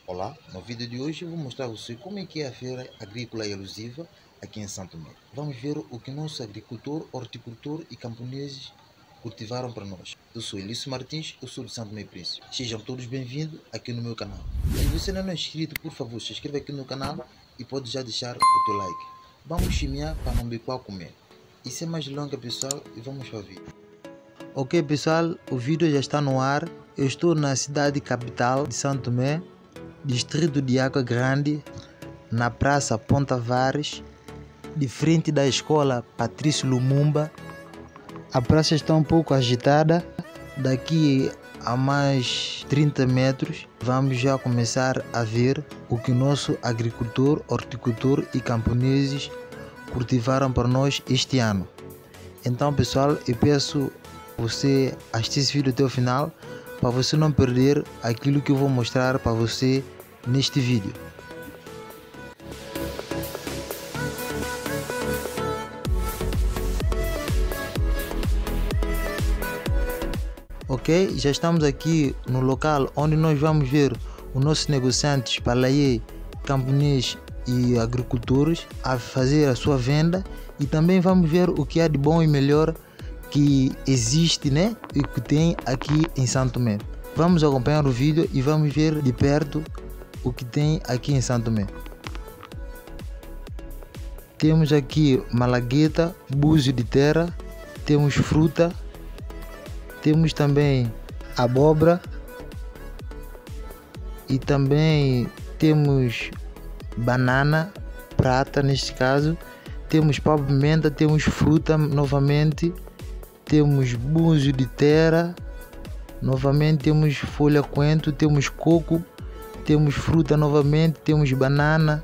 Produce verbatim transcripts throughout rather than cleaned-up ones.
Olá, no vídeo de hoje eu vou mostrar a você como é que é a feira agrícola e alusiva aqui em Santo Tomé. Vamos ver o que nosso agricultor, horticultor e camponeses cultivaram para nós. Eu sou Elício Martins, eu sou de Santo Tomé e Príncipe. Sejam todos bem-vindos aqui no meu canal. Se você ainda não é inscrito, por favor, se inscreva aqui no canal e pode já deixar o teu like. Vamos chimear para não ver qual comer. E sem mais longa, pessoal, e vamos para o vídeo. Ok, pessoal, o vídeo já está no ar. Eu estou na cidade capital de Santo Tomé, distrito de Água Grande, na praça Ponta Vares, de frente da escola Patrício Lumumba. A praça está um pouco agitada. Daqui a mais trinta metros vamos já começar a ver o que nosso agricultor, horticultor e camponeses cultivaram para nós este ano. Então, pessoal, eu peço você assistir esse vídeo até o final para você não perder aquilo que eu vou mostrar para você neste vídeo. Ok, já estamos aqui no local onde nós vamos ver os nossos negociantes, palaiê, camponês e agricultores a fazer a sua venda, e também vamos ver o que há de bom e melhor que existe, né, e que tem aqui em Santo Tomé. Vamos acompanhar o vídeo e vamos ver de perto o que tem aqui em Santo Tomé. Temos aqui malagueta, búzio de terra, temos fruta, temos também abóbora e também temos banana prata, neste caso, temos pau-pimenta, temos fruta novamente, temos búzio de terra, novamente temos folha coentro, temos coco, temos fruta novamente, temos banana,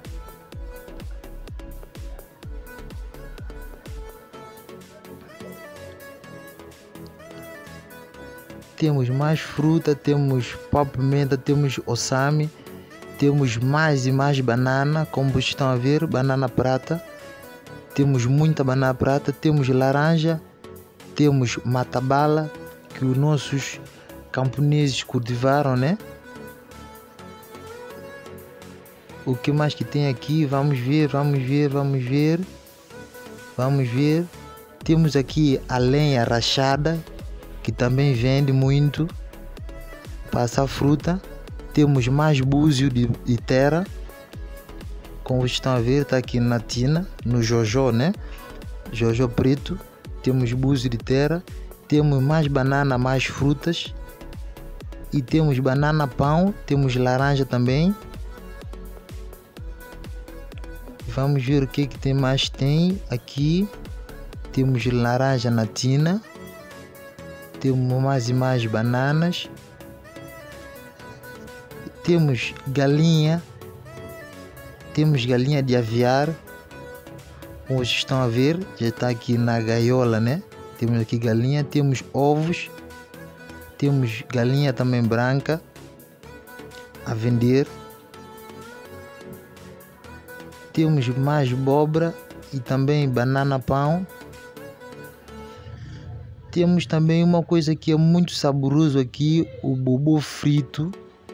temos mais fruta, temos pau-pimenta, temos ossame, temos mais e mais banana, como vocês estão a ver, banana prata, temos muita banana prata, temos laranja, temos matabala, que os nossos camponeses cultivaram, né? O que mais que tem aqui? Vamos ver, vamos ver, vamos ver, vamos ver. Temos aqui a lenha rachada, que também vende muito, passa fruta. Temos mais búzio de, de terra, como vocês estão a ver, está aqui na tina, no jojo, né? Jojo preto. Temos búzio de terra, temos mais banana, mais frutas, e temos banana pão, temos laranja também. Vamos ver o que que tem mais. Tem aqui, temos laranja na tina, temos mais e mais bananas, temos galinha, temos galinha de aviar, como vocês estão a ver, já está aqui na gaiola, né? Temos aqui galinha, temos ovos, temos galinha também branca a vender, temos mais abóbora e também banana pão. Temos também uma coisa que é muito saboroso aqui, o bobo frito,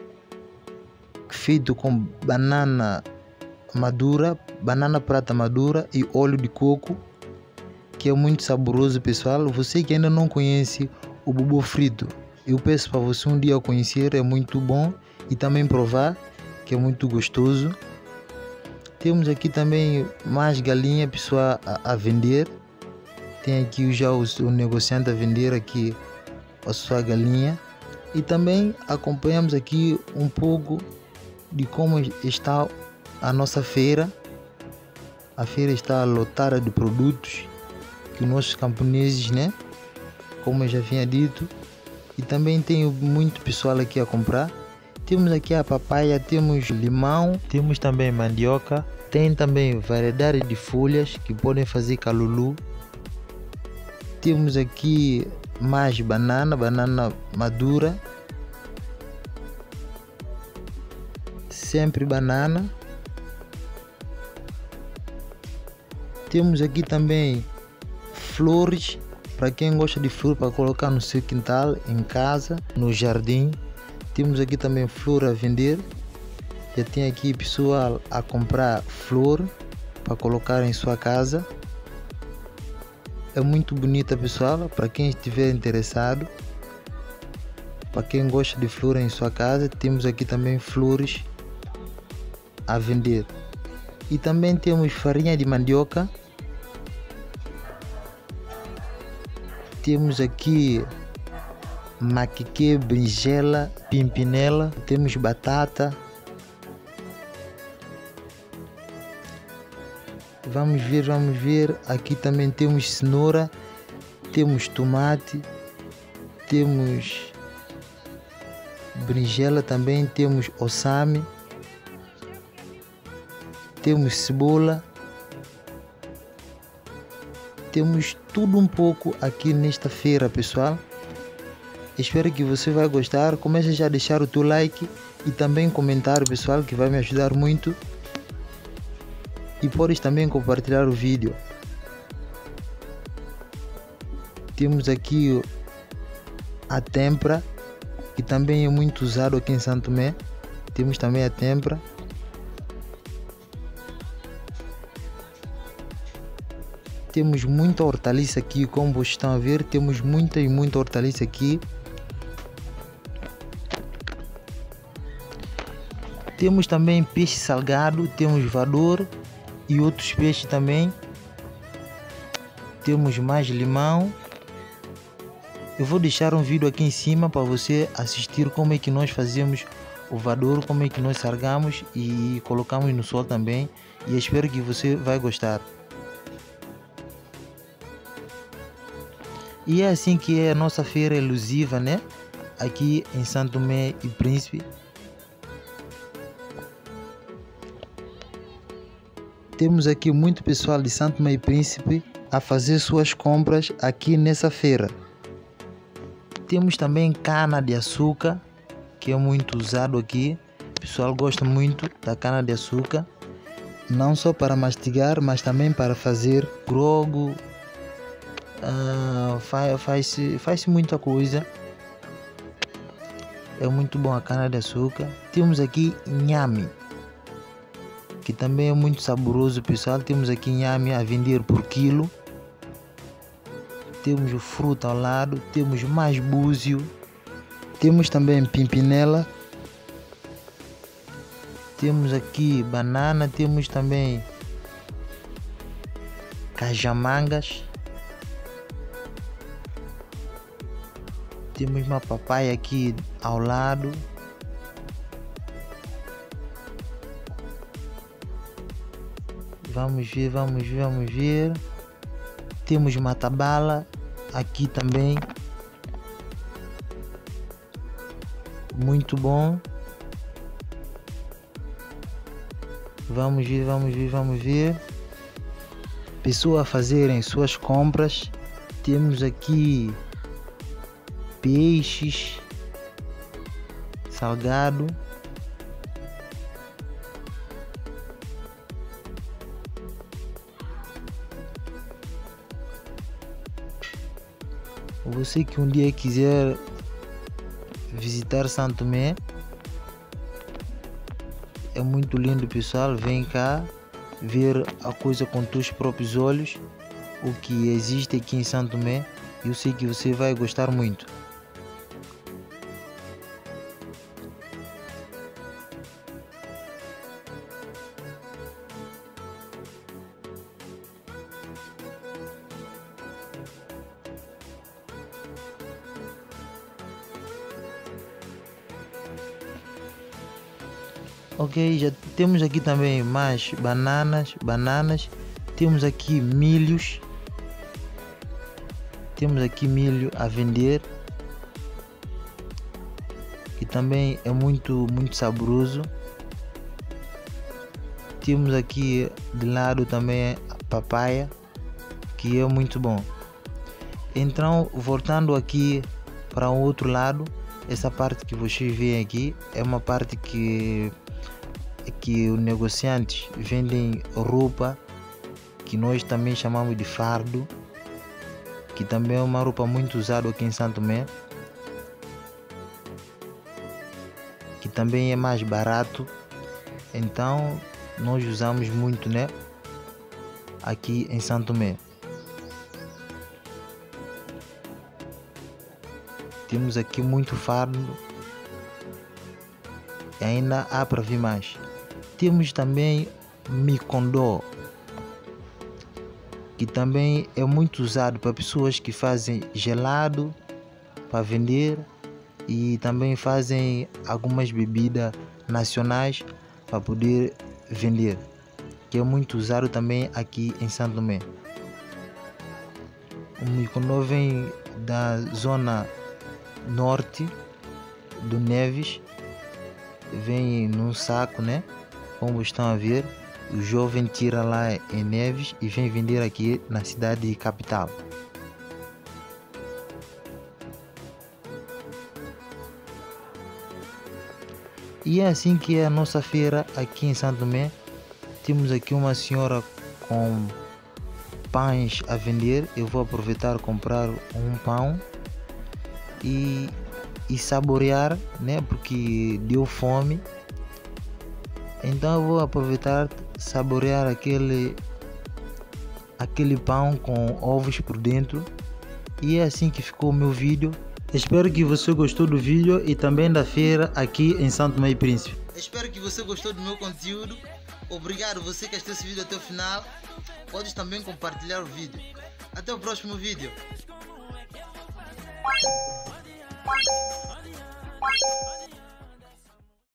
feito com banana madura, banana prata madura e óleo de coco, que é muito saboroso, pessoal. Você que ainda não conhece o bobo frito, eu peço para você um dia conhecer, é muito bom, e também provar, que é muito gostoso. Temos aqui também mais galinha, pessoal, a, a vender. Tem aqui já o, o negociante a vender aqui a sua galinha, e também acompanhamos aqui um pouco de como está a nossa feira. A feira está lotada de produtos que os nossos camponeses, né, como eu já tinha dito, e também tem muito pessoal aqui a comprar. Temos aqui a papaya, temos limão, temos também mandioca, tem também variedade de folhas que podem fazer calulu. Temos aqui mais banana, banana madura, sempre banana. Temos aqui também flores, para quem gosta de flor para colocar no seu quintal, em casa, no jardim. Temos aqui também flor a vender. Já tem aqui pessoal a comprar flor para colocar em sua casa. É muito bonita, pessoal, para quem estiver interessado. Para quem gosta de flor em sua casa, temos aqui também flores a vender. E também temos farinha de mandioca. Temos aqui maquique, berinjela, pimpinela, temos batata. Vamos ver, vamos ver. Aqui também temos cenoura, temos tomate, temos berinjela também, temos ossame, temos cebola. Temos tudo um pouco aqui nesta feira, pessoal. Espero que você vai gostar. Comece já a deixar o teu like e também comentar, pessoal, que vai me ajudar muito. E podes também compartilhar o vídeo. Temos aqui a tempra, que também é muito usado aqui em Santo Tomé. Temos também a tempra. Temos muita hortaliça aqui, como vocês estão a ver, temos muita e muita hortaliça aqui. Temos também peixe salgado, temos vador e outros peixes também. Temos mais limão. Eu vou deixar um vídeo aqui em cima para você assistir como é que nós fazemos o vador, como é que nós sargamos e colocamos no sol também. E espero que você vai gostar. E é assim que é a nossa feira elusiva, né? Aqui em Santo Tomé e Príncipe. Temos aqui muito pessoal de Santo Tomé e Príncipe a fazer suas compras aqui nessa feira. Temos também cana de açúcar, que é muito usado aqui. O pessoal gosta muito da cana de açúcar. Não só para mastigar, mas também para fazer grogo. Uh, faz, faz, faz muita coisa. É muito bom a cana de açúcar. Temos aqui inhame, que também é muito saboroso, pessoal. Temos aqui inhame a vender por quilo. Temos o fruto ao lado. Temos mais búzio. Temos também pimpinela. Temos aqui banana. Temos também cajamangas. Temos uma papaya aqui ao lado. Vamos ver, vamos ver, vamos ver. Temos matabala aqui também. Muito bom. Vamos ver, vamos ver, vamos ver. Pessoas a fazerem suas compras. Temos aqui peixes salgado. Você que um dia quiser visitar Santo Tomé, é muito lindo, pessoal. Vem cá ver a coisa com teus próprios olhos, o que existe aqui em Santo Tomé. Eu sei que você vai gostar muito. Ok, já temos aqui também mais bananas, bananas. Temos aqui milhos. Temos aqui milho a vender, que também é muito, muito saboroso. Temos aqui de lado também a papaya, que é muito bom. Então, voltando aqui para o outro lado, essa parte que vocês veem aqui é uma parte que que os negociantes vendem roupa, que nós também chamamos de fardo, que também é uma roupa muito usada aqui em Santo Tomé, que também é mais barato. Então nós usamos muito, né? Aqui em Santo Tomé. Temos aqui muito fardo. E ainda há para vir mais. Temos também micondó, que também é muito usado para pessoas que fazem gelado para vender e também fazem algumas bebidas nacionais para poder vender, que é muito usado também aqui em Santo Tomé. O micondó vem da zona norte do Neves, vem num saco, né? Como estão a ver, o jovem tira lá em Neves e vem vender aqui na cidade capital. E é assim que é a nossa feira aqui em Santo Tomé. Temos aqui uma senhora com pães a vender. Eu vou aproveitar comprar um pão e, e saborear, né? Porque deu fome. Então eu vou aproveitar saborear aquele aquele pão com ovos por dentro. E é assim que ficou o meu vídeo. Espero que você gostou do vídeo e também da feira aqui em Santo Tomé e Príncipe. Espero que você gostou do meu conteúdo. Obrigado você que assistiu esse vídeo até o final. Podes também compartilhar o vídeo. Até o próximo vídeo.